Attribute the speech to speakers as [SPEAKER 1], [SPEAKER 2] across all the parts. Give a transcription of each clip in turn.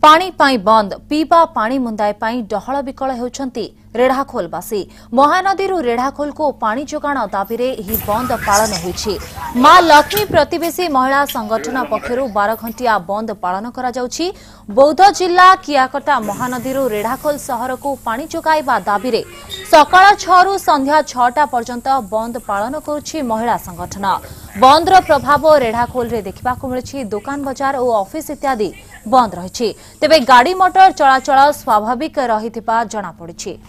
[SPEAKER 1] पानी पाई बंद पीवा पानी मुंदाए पाई डहल विकल होउछंती रेढ़ाखोलवासी। महानदी रेढ़ाखोल को पानी जोगाण दाबी रे बंद पालन होइछि। मां लक्ष्मी प्रतिवेशी महिला संगठन पक्षरु 12 घंटिया बंद पालन करा जाउछि। बौद्ध जिला कियाकटा महानदी रेढ़ाखोल सहर को पानी जोगाइबा दाबी रे सकाळ 6 रु संध्या 6टा पर्यंत बंद पालन करुछि महिला संगठन। बंदर प्रभाव रेढ़ाखोल रे देखिबाकु मिलछि। दुकान बाजार और ऑफिस इत्यादि बंद रही। तेबे गाड़ी मोटर चलाचल स्वाभाविक रहिथिबा जणा पड़िछि।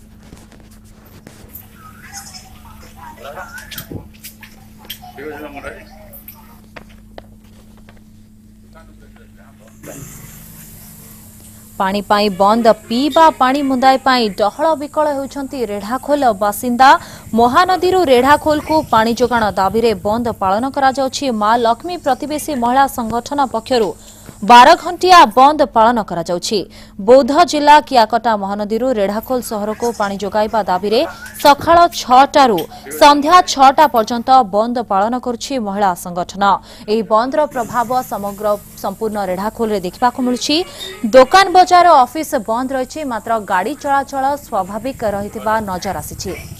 [SPEAKER 1] पानी पाई बंद पीवा पानी मुंदाए पाई डहल विकल होउछंती रेढ़ाखोल बासिंदा। महानदी रेढ़ाखोल को पानी जोगाण दाबी रे बंद पालन करा जाउछि। मां लक्ष्मी प्रतिवेशी महिला संगठन पक्षरु 12 घंटिया बंद पालन करा जाउछि। बौद्ध जिला कियाकटा महानदी रेढ़ाखोल सहर को पानी जोगाइबा दाबी रे सकाळ 6टा रु संध्या 6टा पर्यंत बंद पालन करुछि महिला संगठन। एही बंदर प्रभाव समग्र संपूर्ण रेढ़ाखोल रे देखिबाकु मिलुछि। दुकान बाजार ऑफिस बंद रहिछि, मात्र गाड़ी चलाचल स्वाभाविक रहिथिबा नजर आसिछि।